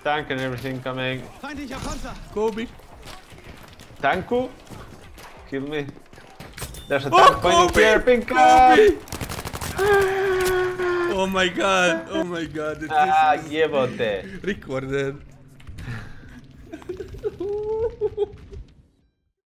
Tank and everything coming. Feindlicher Panzer. Kobe. Tanku? Kill me. There's a tank pointing here, Pinka! Kobe! Oh my god, oh my god. Jebote. Recorded.